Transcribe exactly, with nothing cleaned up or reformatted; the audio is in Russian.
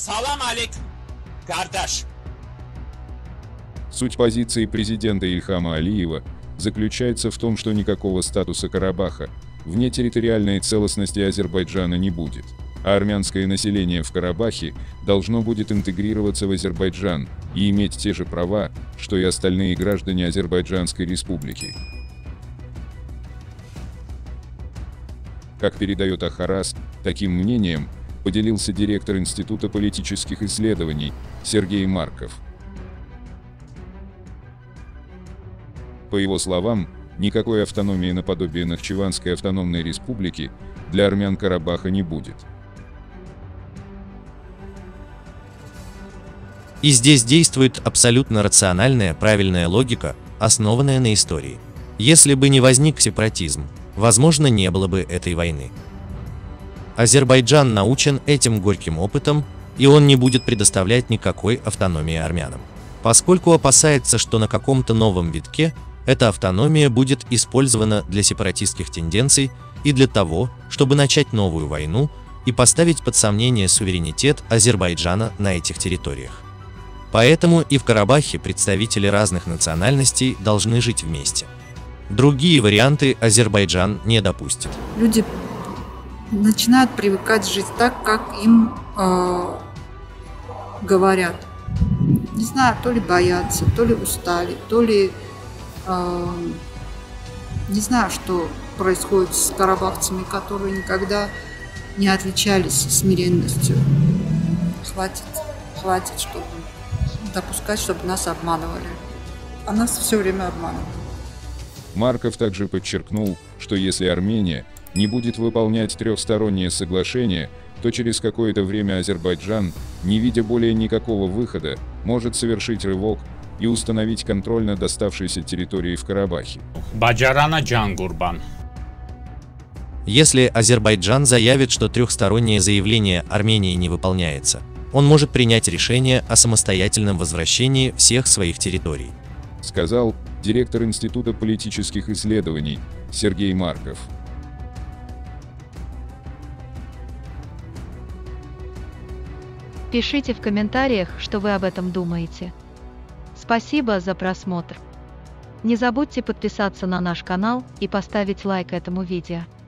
Салам алейк, Кардаш. Суть позиции президента Ильхама Алиева заключается в том, что никакого статуса Карабаха вне территориальной целостности Азербайджана не будет, а армянское население в Карабахе должно будет интегрироваться в Азербайджан и иметь те же права, что и остальные граждане Азербайджанской республики. Как передает Ахарас, таким мнением поделился директор Института политических исследований Сергей Марков. По его словам, никакой автономии наподобие Нахчеванской автономной республики для армян Карабаха не будет. И здесь действует абсолютно рациональная, правильная логика, основанная на истории. Если бы не возник сепаратизм, возможно, не было бы этой войны. Азербайджан научен этим горьким опытом, и он не будет предоставлять никакой автономии армянам, поскольку опасается, что на каком-то новом витке эта автономия будет использована для сепаратистских тенденций и для того, чтобы начать новую войну и поставить под сомнение суверенитет Азербайджана на этих территориях. Поэтому и в Карабахе представители разных национальностей должны жить вместе. Другие варианты Азербайджан не допустит. Люди начинают привыкать жить так, как им э, говорят. Не знаю, то ли боятся, то ли устали, то ли э, не знаю, что происходит с карабахцами, которые никогда не отличались смиренностью. Хватит, хватит, чтобы допускать, чтобы нас обманывали. А нас все время обманывают. Марков также подчеркнул, что если Армения не будет выполнять трехстороннее соглашение, то через какое-то время Азербайджан, не видя более никакого выхода, может совершить рывок и установить контроль над оставшейся территорией в Карабахе. Баджарана Джангурбан. Если Азербайджан заявит, что трехстороннее заявление Армении не выполняется, он может принять решение о самостоятельном возвращении всех своих территорий, сказал директор Института политических исследований Сергей Марков. Пишите в комментариях, что вы об этом думаете. Спасибо за просмотр. Не забудьте подписаться на наш канал и поставить лайк этому видео.